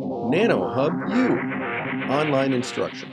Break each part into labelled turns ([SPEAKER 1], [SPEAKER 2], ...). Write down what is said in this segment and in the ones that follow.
[SPEAKER 1] nanoHUB-U, online instruction.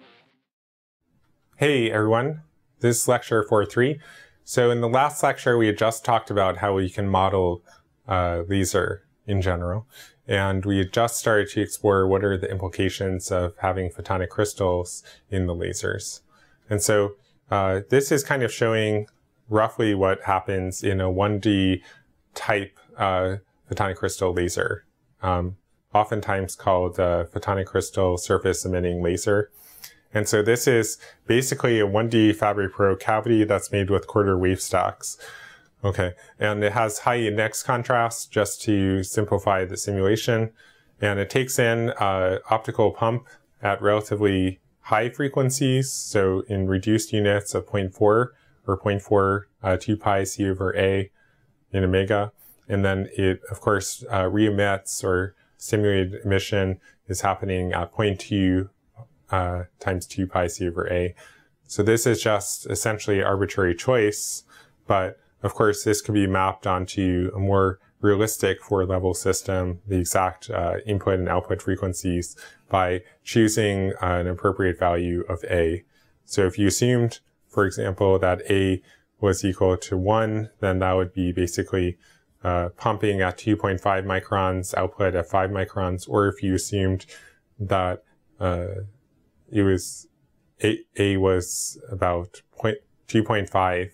[SPEAKER 2] Hey everyone, this is lecture 4.3. So in the last lecture, we had just talked about how we can model laser in general. And we had just started to explore what are the implications of having photonic crystals in the lasers. And so this is kind of showing roughly what happens in a 1D type photonic crystal laser, oftentimes called the photonic crystal surface emitting laser. And so this is basically a 1D Fabry-Perot cavity that's made with quarter wave stacks. Okay, and it has high index contrast just to simplify the simulation. And it takes in optical pump at relatively high frequencies, so in reduced units of 0.4 or 0.4 2 pi c over a in omega. And then it, of course, re-emits, or simulated emission is happening at 0.2 times 2 pi c over a. So this is just essentially arbitrary choice, but of course this could be mapped onto a more realistic 4-level system, the exact input and output frequencies, by choosing an appropriate value of a. So if you assumed, for example, that a was equal to 1, then that would be basically pumping at 2.5 microns, output at 5 microns, or if you assumed that it was a was about 0.4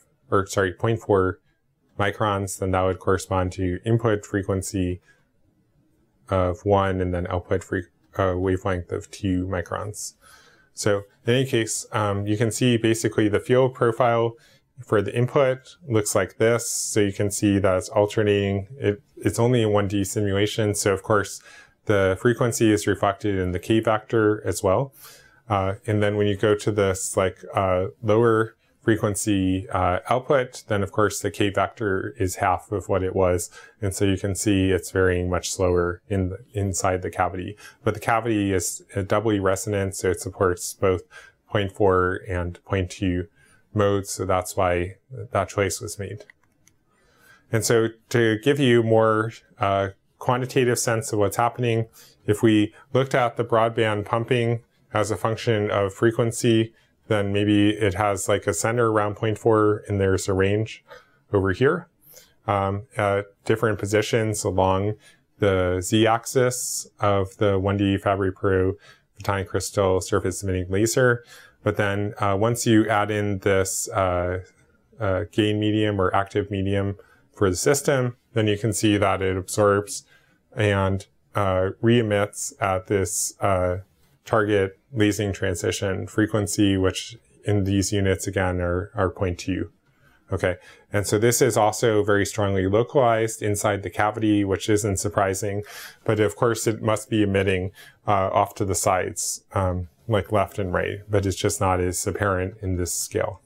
[SPEAKER 2] microns, then that would correspond to input frequency of 1 and then output wavelength of 2 microns. So in any case, you can see basically the field profile for the input looks like this. So you can see that it's alternating. It's only a 1D simulation. So of course, the frequency is reflected in the K vector as well. And then when you go to this lower frequency output, then of course the K vector is half of what it was. And so you can see it's varying much slower inside the cavity. But the cavity is doubly resonant, so it supports both 0.4 and 0.2 modes. So that's why that choice was made. And so to give you more quantitative sense of what's happening, if we looked at the broadband pumping as a function of frequency, then maybe it has like a center around 0.4 and there's a range over here at different positions along the z-axis of the 1D Fabry-Perot photonic crystal surface emitting laser. But then once you add in this gain medium or active medium for the system, then you can see that it absorbs and re-emits at this target lasing transition frequency, which in these units again are 0.2. Okay, and so this is also very strongly localized inside the cavity, which isn't surprising, but of course it must be emitting off to the sides, like left and right, but it's just not as apparent in this scale.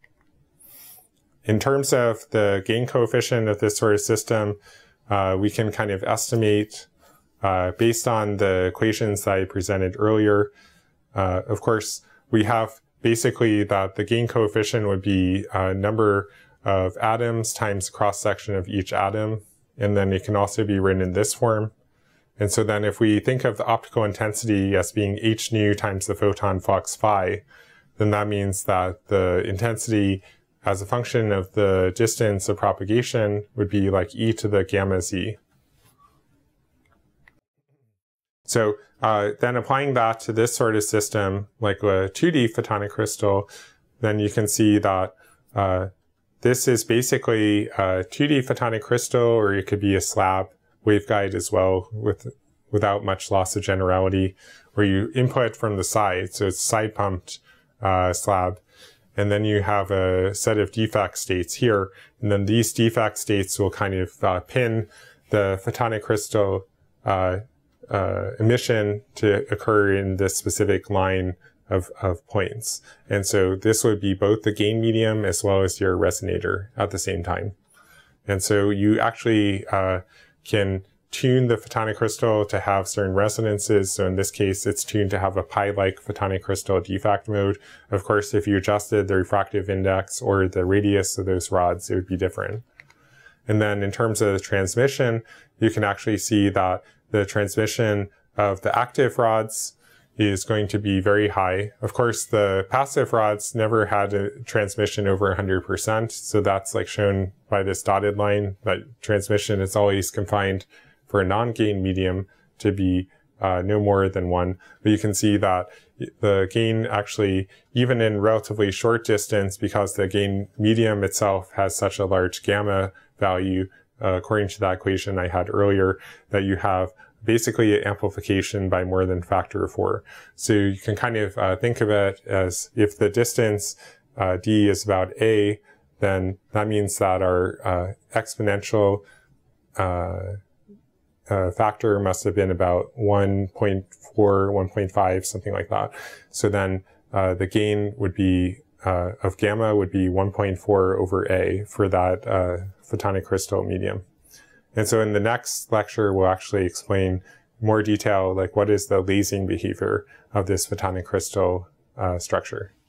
[SPEAKER 2] In terms of the gain coefficient of this sort of system, we can kind of estimate based on the equations that I presented earlier. Of course, we have basically that the gain coefficient would be a number of atoms times the cross-section of each atom, and then it can also be written in this form. And so then if we think of the optical intensity as being h nu times the photon flux phi, then that means that the intensity as a function of the distance of propagation would be like e to the gamma z. So then applying that to this sort of system, like a 2D photonic crystal, then you can see that this is basically a 2D photonic crystal, or it could be a slab waveguide as well, without much loss of generality, where you input from the side, so it's side pumped slab. And then you have a set of defect states here, and then these defect states will kind of pin the photonic crystal emission to occur in this specific line of points. And so this would be both the gain medium as well as your resonator at the same time. And so you actually can tune the photonic crystal to have certain resonances. So in this case, it's tuned to have a pi-like photonic crystal defect mode. Of course, if you adjusted the refractive index or the radius of those rods, it would be different. And then in terms of the transmission, you can actually see that the transmission of the active rods is going to be very high. Of course, the passive rods never had a transmission over 100%, so that's like shown by this dotted line, that transmission is always confined for a non-gain medium to be no more than 1. But you can see that the gain actually, even in relatively short distance, because the gain medium itself has such a large gamma value, according to that equation I had earlier, that you have basically amplification by more than factor of 4. So you can kind of think of it as if the distance d is about a, then that means that our exponential factor must have been about 1.4, 1.5, something like that. So then the gain would be of gamma would be 1.4 over a for that photonic crystal medium. And so in the next lecture, we'll actually explain more detail, like what is the lasing behavior of this photonic crystal structure.